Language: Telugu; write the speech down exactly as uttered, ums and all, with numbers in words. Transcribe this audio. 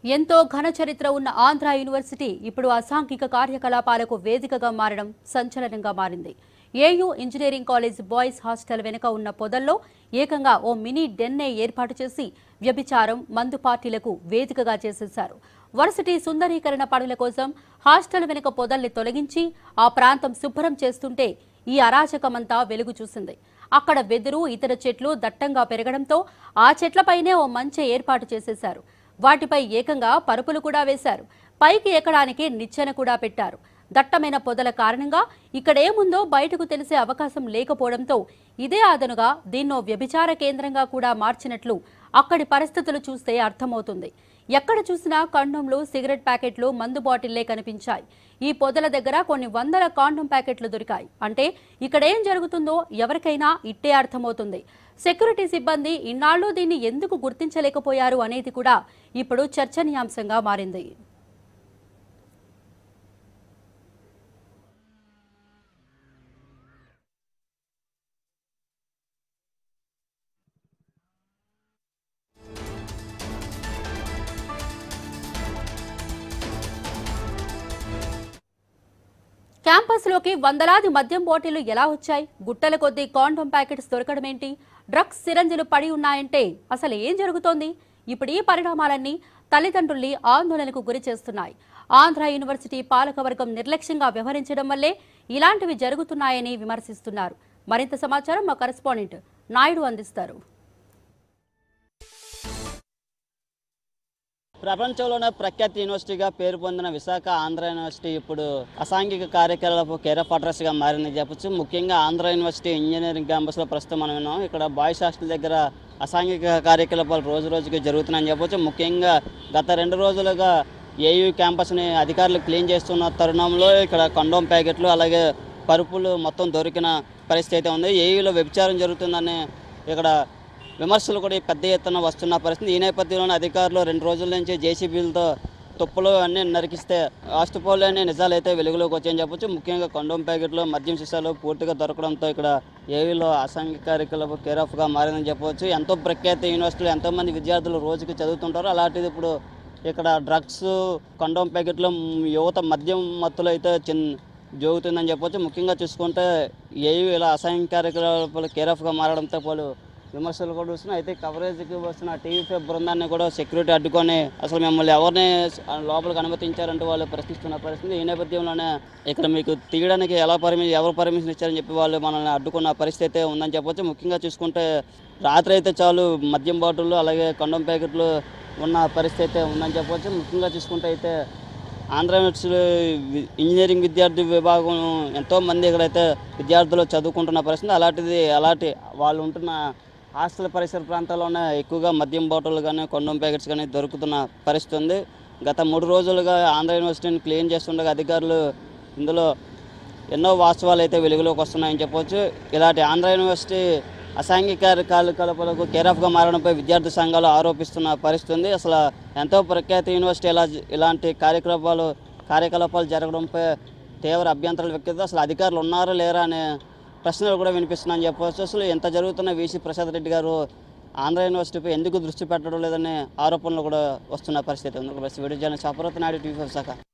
ఎంతో ఘన చరిత్ర ఉన్న ఆంధ్ర యూనివర్సిటీ ఇప్పుడు అసాంఘిక కార్యకలాపాలకు వేదికగా మారడం సంచలనంగా మారింది. AU engineering college boys hostel వెనుక ఉన్న పొదల్లో ఏకంగా ఓ మినీ డెన్నే ఏర్పాటు చేసి వ్యభిచారం, మందు పార్టీలకు వేదికగా చేసేశారు. వర్సిటీ సుందరీకరణ పనుల కోసం హాస్టల్ వెనుక పొదల్ని తొలగించి ఆ ప్రాంతం శుభ్రం చేస్తుంటే ఈ అరాచకమంతా వెలుగు చూసింది. అక్కడ వెదురు, ఇతర చెట్లు దట్టంగా పెరగడంతో ఆ చెట్లపైనే ఓ మంచె ఏర్పాటు చేసేశారు. వాటిపై ఏకంగా పరుపులు కూడా వేశారు. పైకి ఎక్కడానికి నిచ్చెన కూడా పెట్టారు. దట్టమైన పొదల కారణంగా ఇక్కడేముందో బయటకు తెలిసే అవకాశం లేకపోవడంతో ఇదే అదనుగా దీన్నో వ్యభిచార కేంద్రంగా కూడా మార్చినట్లు అక్కడి పరిస్థితులు చూస్తే అర్థమవుతుంది. ఎక్కడ చూసినా కండోమ్లు, సిగరెట్ ప్యాకెట్లు, మందు బాటిళ్లే కనిపించాయి. ఈ పొదల దగ్గర కొన్ని వందల కాండోమ్ ప్యాకెట్లు దొరికాయి. అంటే ఇక్కడేం జరుగుతుందో ఎవరికైనా ఇట్టే అర్థమవుతుంది. సెక్యూరిటీ సిబ్బంది ఇన్నాళ్ళు దీన్ని ఎందుకు గుర్తించలేకపోయారు అనేది కూడా ఇప్పుడు చర్చనీయాంశంగా మారింది. క్యాంపస్లోకి వందలాది మద్యం బాటిళ్లు ఎలా వచ్చాయి? గుట్టల కొద్దీ కాండోమ్ ప్యాకెట్స్ దొరకడమేంటి? డ్రగ్స్ సిరంజిలు పడి ఉన్నాయంటే అసలు ఏం జరుగుతోంది? ఇప్పుడు ఈ పరిణామాలన్నీ తల్లిదండ్రుల్ని ఆందోళనకు గురి చేస్తున్నాయి. ఆంధ్ర యూనివర్సిటీ పాలకవర్గం నిర్లక్ష్యంగా వ్యవహరించడం వల్లే ఇలాంటివి జరుగుతున్నాయని విమర్శిస్తున్నారు. మరింత సమాచారం మా కరెస్పాండెంట్ నాయుడు అందిస్తారు. ప్రపంచంలోనే ప్రఖ్యాతి యూనివర్సిటీగా పేరు పొందిన విశాఖ ఆంధ్ర యూనివర్సిటీ ఇప్పుడు అసాంఘిక కార్యకలాపాలకు కేర్ ఆఫ్ అడ్రస్గా మారిందని చెప్పొచ్చు. ముఖ్యంగా ఆంధ్ర యూనివర్సిటీ ఇంజనీరింగ్ క్యాంపస్లో ప్రస్తుతం మనం విన్నాం. ఇక్కడ బాయ్స్ హాస్టల్ దగ్గర అసాంఘిక కార్యకలాపాలు రోజు రోజుకి జరుగుతున్నాయని చెప్పొచ్చు. ముఖ్యంగా గత రెండు రోజులుగా ఏయూ క్యాంపస్ని అధికారులు క్లీన్ చేస్తున్న తరుణంలో ఇక్కడ కండోమ్ ప్యాకెట్లు అలాగే పరుపులు మొత్తం దొరికిన పరిస్థితి అయితే ఉంది. ఏయూలో వ్యభిచారం జరుగుతుందని ఇక్కడ విమర్శలు కూడా పెద్ద ఎత్తున వస్తున్న పరిస్థితి. ఈ నేపథ్యంలోనే అధికారులు రెండు రోజుల నుంచి జేసీబీలతో తుప్పలు అన్నీ నరికిస్తే ఆస్తుపోలేని నిజాలు అయితే వెలుగులోకి వచ్చాయని చెప్పొచ్చు. ముఖ్యంగా కండోమ్ ప్యాకెట్లు, మద్యం సీసాలు పూర్తిగా దొరకడంతో ఇక్కడ ఏవీలో అసాంఘిక కార్యకలాపాలు కేర్ ఆఫ్గా మారిందని చెప్పవచ్చు. ఎంతో ప్రఖ్యాతి యూనివర్సిటీలో ఎంతోమంది విద్యార్థులు రోజుకి చదువుతుంటారు. అలాంటిది ఇప్పుడు ఇక్కడ డ్రగ్స్, కండోమ్ ప్యాకెట్లు, యువత మద్యం మత్తులు అయితే చిన్న జోగుతుందని చెప్పొచ్చు. ముఖ్యంగా చూసుకుంటే ఏవీ ఇలా అసాంఘిక కార్యకలాపాలు కేర్ ఆఫ్గా మారడంతో పలు విమర్శలు కూడా వస్తున్నాయి. అయితే కవరేజ్కి వస్తున్న టీవీ ఫైవ్ బృందాన్ని కూడా సెక్యూరిటీ అడ్డుకొని అసలు మిమ్మల్ని ఎవరిని లోపలికి అనుమతించారంటూ వాళ్ళు ప్రశ్నిస్తున్న పరిస్థితి. ఈ నేపథ్యంలోనే ఇక్కడ మీకు తీయడానికి ఎలా పర్మిషన్ ఎవరు పర్మిషన్ ఇచ్చారని చెప్పి వాళ్ళు మనల్ని అడ్డుకున్న పరిస్థితి అయితే ఉందని చెప్పొచ్చు. ముఖ్యంగా చూసుకుంటే రాత్రి అయితే చాలు మద్యం బాటిళ్ళు అలాగే కండోమ్ ప్యాకెట్లు ఉన్న పరిస్థితి అయితే ఉందని చెప్పొచ్చు. ముఖ్యంగా చూసుకుంటే అయితే ఆంధ్ర యూనివర్సిటీ ఇంజనీరింగ్ విద్యార్థి విభాగం ఎంతోమంది ఇక్కడైతే విద్యార్థులు చదువుకుంటున్న పరిస్థితి. అలాంటిది అలాంటి వాళ్ళు ఉంటున్న హాస్టల్ పరిసర ప్రాంతాల్లోనే ఎక్కువగా మద్యం బాటిల్ కానీ కండోమ్ ప్యాకెట్స్ కానీ దొరుకుతున్న పరిస్థితి ఉంది. గత మూడు రోజులుగా ఆంధ్ర యూనివర్సిటీని క్లీన్ చేస్తుండగా అధికారులు ఇందులో ఎన్నో వాస్తవాలు అయితే వెలుగులోకి వస్తున్నాయని చెప్పవచ్చు. ఇలాంటి ఆంధ్ర యూనివర్సిటీ అసాంఘిక కార్యకలాపాలకు కేర్ ఆఫ్గా మారడంపై విద్యార్థి సంఘాలు ఆరోపిస్తున్న పరిస్థితి ఉంది. అసలు ఎంతో ప్రఖ్యాతి యూనివర్సిటీ ఇలా ఇలాంటి కార్యకలాపాలు కార్యకలాపాలు జరగడంపై తీవ్ర అభ్యంతరాలు వ్యక్తం. అసలు అధికారులు ఉన్నారా లేరా అనే ప్రశ్నలు కూడా వినిపిస్తున్నాయని చెప్పవచ్చు. అసలు ఎంత జరుగుతున్న వీసీ ప్రసాద్ రెడ్డి గారు ఆంధ్ర యూనివర్సిటీపై ఎందుకు దృష్టి పెట్టడం లేదనే ఆరోపణలు కూడా వస్తున్న పరిస్థితి ఉంది. Video journalist Aparvata Naidu, TV five శాఖ.